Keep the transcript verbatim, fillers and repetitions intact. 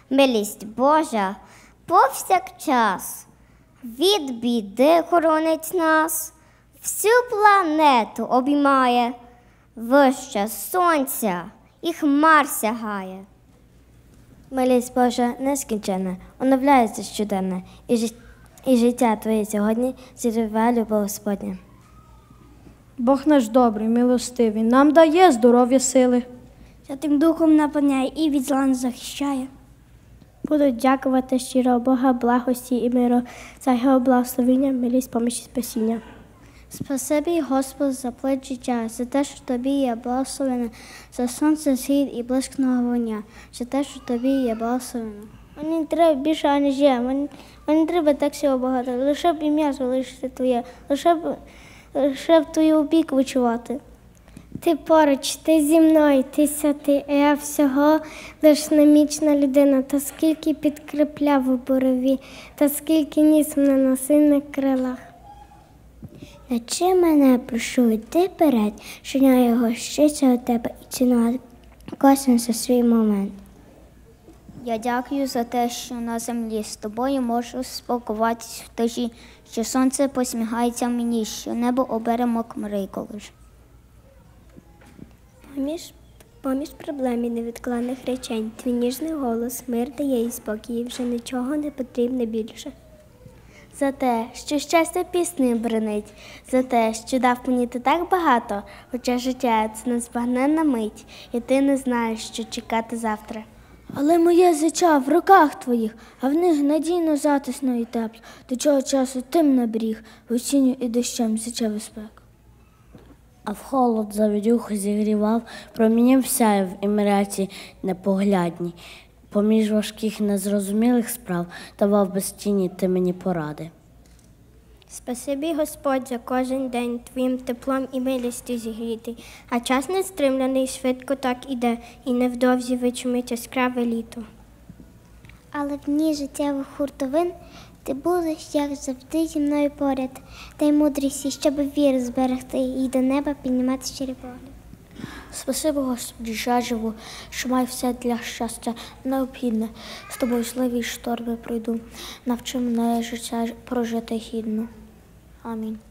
Милість Божа повсякчас від біди хоронить нас, всю планету обіймає, вище сонця і хмар сягає. Милість Божа нескінченна, оновляється щоденно, і, жит... і життя твоє сьогодні зігріває любов Господня. Бог наш добрий, милостивий, нам дає здоров'я сили. Святим Духом наповняє і від зла нас захищає. Буду дякувати щиро Бога, благості і миру за його благословення, милість, поміч і спасіння. Спасибі, Господи, за плод життя, за те, що Тобі є благословена, за сонце, схід і блиск нового дня, за те, що Тобі є благословена. Мені не треба більше, аніж я, мені, мені не треба так всього багато, лише б ім'я залишити Твоє, лише б, лише б Твою опіку відчувати. Ти поруч, ти зі мною, ти святий, а я всього лиш немічна людина, та скільки підкріпляв у борові, та скільки ніс мене на сильних крилах. Навчи мене, прошу, йти вперед, щодня його щиться у тебе і цінувати кожен за свій момент. Я дякую за те, що на землі з тобою можу спілкуватись в тиші, що сонце посміхається мені, що небо оберемок мрій колиш. Поміж, поміж проблем і невідкладних речень, твій ніжний голос, мир дає і спокій, вже нічого не потрібне більше. За те, що щастя пісни бренить, за те, що дав мені ти так багато, хоча життя – це незбагненна мить, і ти не знаєш, що чекати завтра. Але моє життя в руках твоїх, а в них надійно, затисно і тепло, до чого часу тим набріг, в осінню і дощем зичав спек. А в холод завірюху зігрівав, промінів сяяв і мряці непоглядні. Поміж важких незрозумілих справ давав без тіні ти мені поради. Спасибі, Господь, за кожен день твоїм теплом і милістю зігрітий, а час нестримлений швидко так іде, і невдовзі вичумить яскраве літо. Але в дні життєвих хуртовин ти будеш, як завжди, зі мною поряд, дай мудрість, щоб віру зберегти і до неба піднімати щирі погляд. Спасибо, Господи, що я живу, що маю все для щастя необхідне. З тобою сливі шторми пройду, навчи мене життя прожити гідно. Амінь.